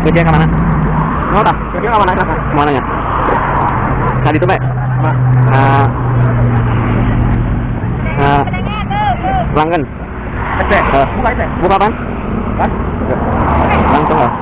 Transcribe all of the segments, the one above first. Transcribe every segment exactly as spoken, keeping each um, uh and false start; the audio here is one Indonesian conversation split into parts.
Kerja ke mana? Mau dah, kerja ke mana? Kemananya? Tadi itu, Pak? Apa? Uh, uh, Langgan. S D. Uh, Buka S D. buka kan? Hah? Langsung lah.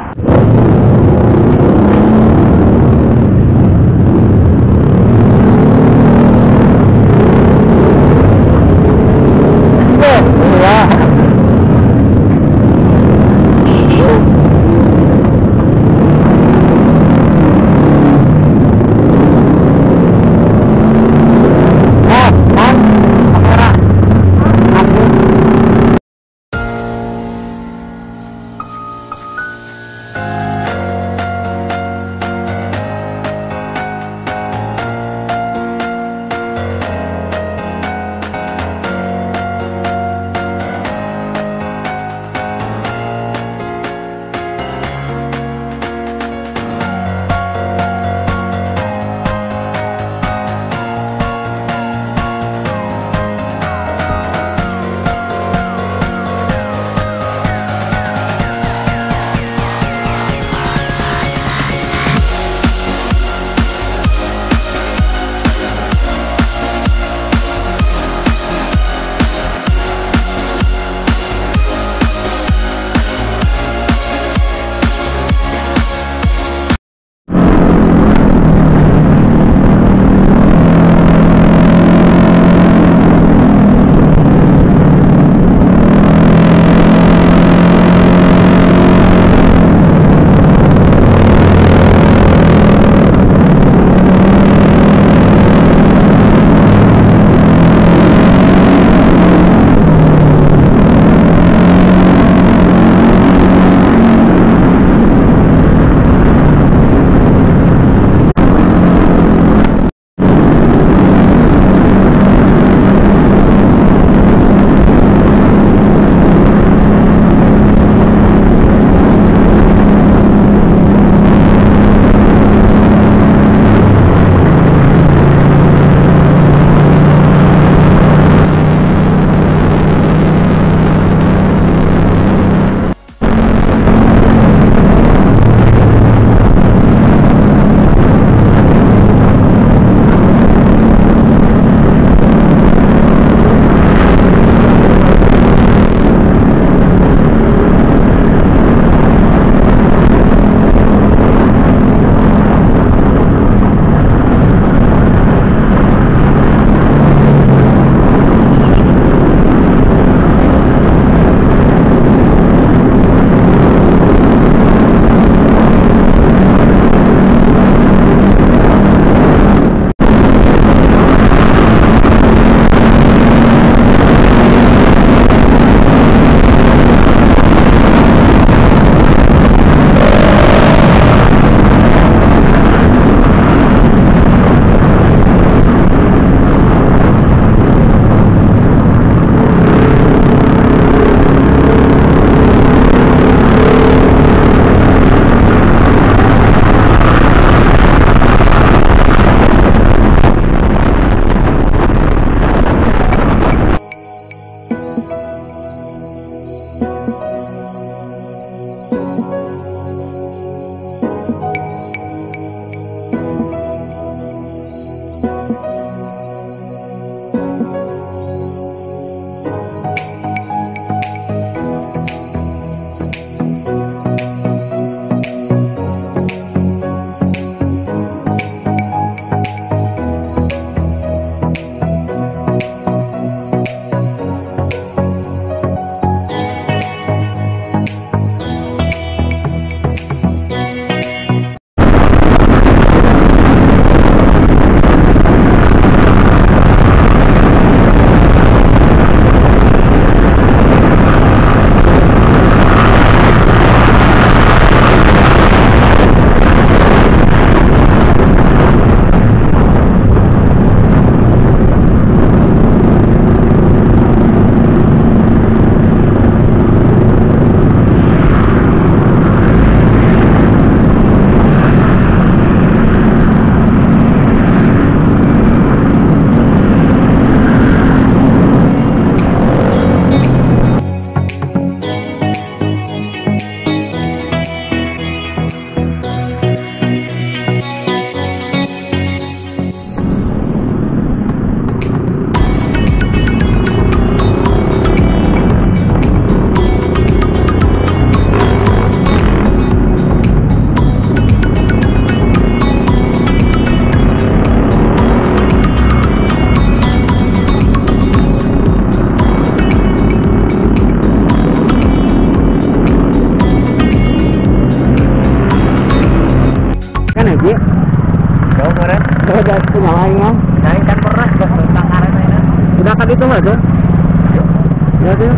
Iya. Jauh kemarin. Udah punya lain kan? Saya kan pernah ke Tangkaran ini. Udah kan itu nggak tuh? Ya tuh.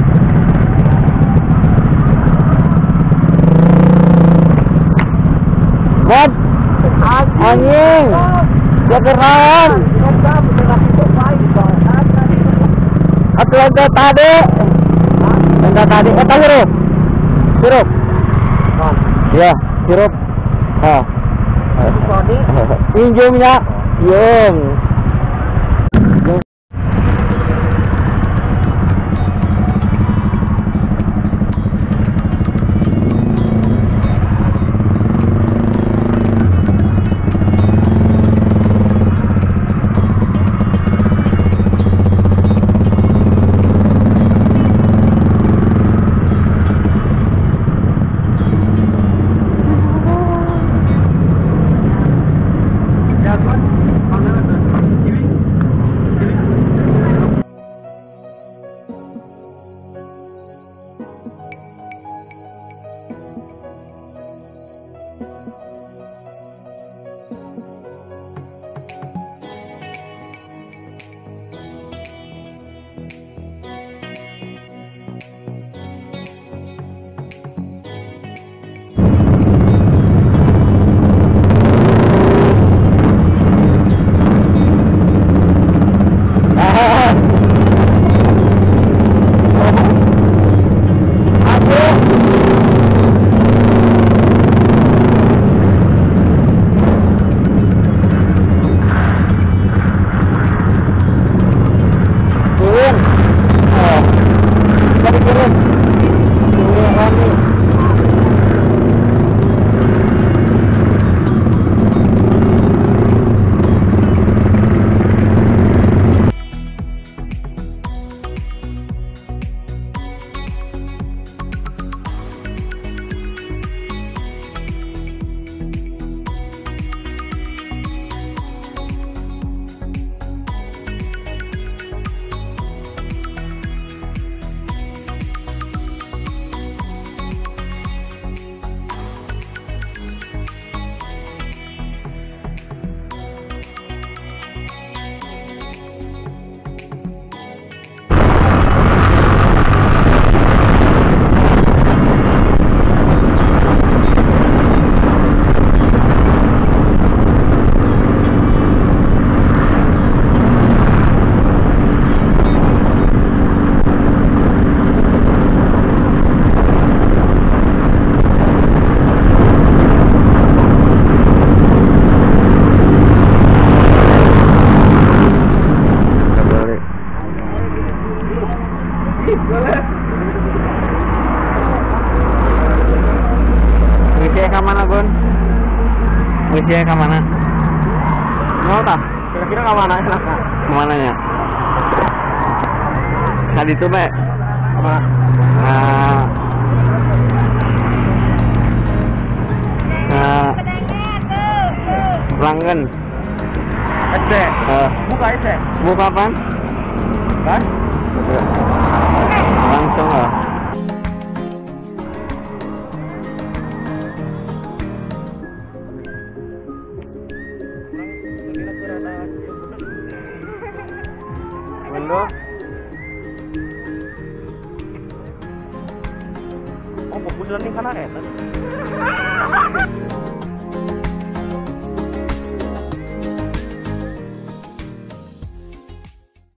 Bob, anjing, dia keren. Atlet tadi, atlet tadi, apa sirup? Sirup. Ya, sirup. Oh. Injumnya, yung. Ngisi ke mana, Gun? Ngisi ke mana? Mau tak? Kira-kira ke mana enak? Kemana ya? Tadi itu, Mbak. Apa? Nah, nah, Langgen. S D. Uh, Buka S D. buka apaan? Kan? Langsung lah. Window. Oh, fokus nih karena enak.